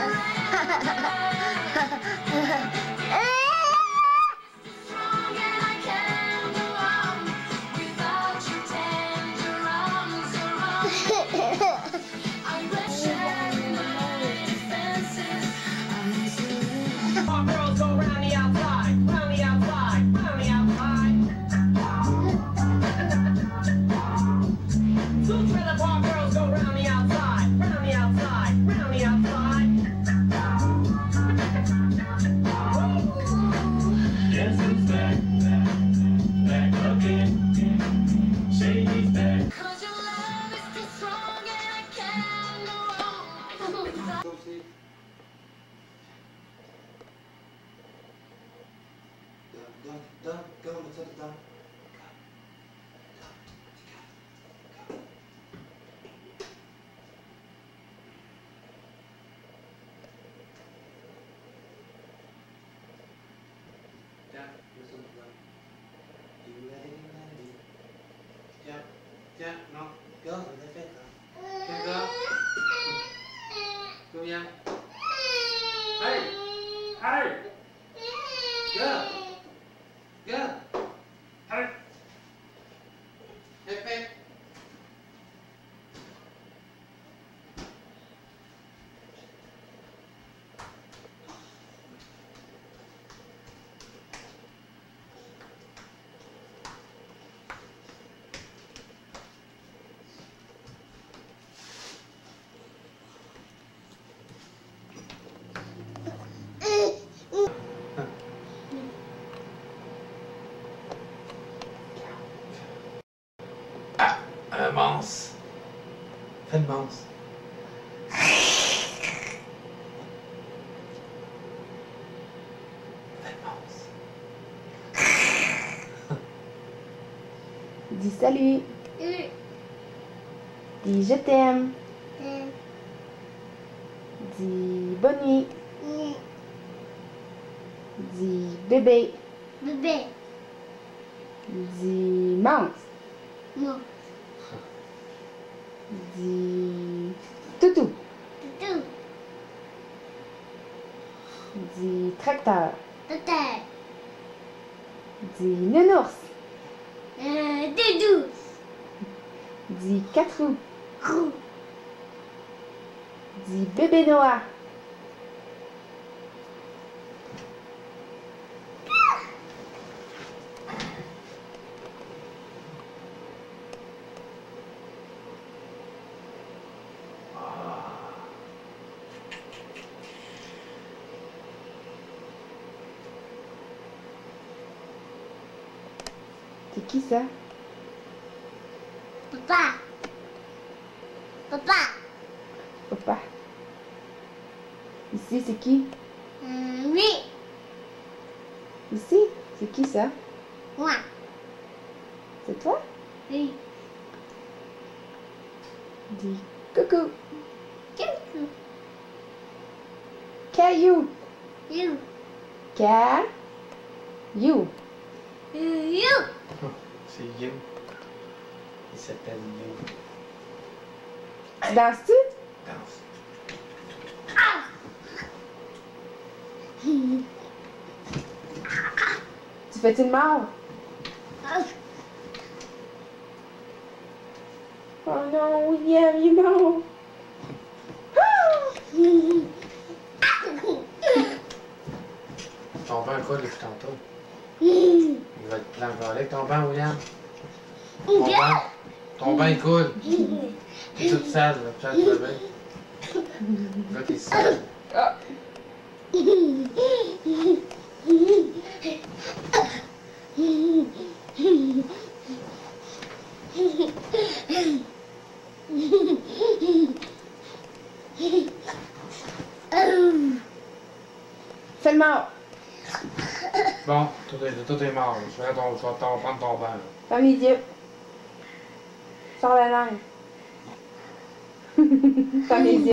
Girls go round the outside, round the outside, round the outside. Two trailer park girls go round the outside, round the outside, round the outside. Guess who's back, back again. Shady's back. 'Cause your love is too strong and I can't go wrong. Go, let's set it down. Tiens, tiens, non, go, on a fait ça. Tiens, go. Combien? Hey! Hey! Go! Go! Hey! Pepe! Mince. Fais le mince. Fais le mince. Dis salut. Dis je t'aime. Dis bonne nuit. Dis bébé. Bébé. Dis mince. Non. Dis toutou. Toutou. Dis tracteur. Tata. Dis nounours. Doudou. Dis 4 roues. Roux. Dis bébé Noah. C'est qui ça? Papa. Papa. Papa. Ici, c'est qui? Oui. Ici, c'est qui ça? Moi. C'est toi? Oui. Dis coucou. Coucou. Caillou. You. Caillou. You. C'est You. Il s'appelle You. Tu danses-tu? Danse. Tu fais-tu le mort? Oh non, William, il est mort. Ton bain coule depuis tantôt. Il va être plein avec ton bain, William. Ton bain il coule. T'es toute sale, là, tu le bain. Là, t'es sale. Ah. Fais le mort. Bon, tout est mort. Je vais prendre ton bain. Ferme les yeux. Sors la langue. Ferme les yeux.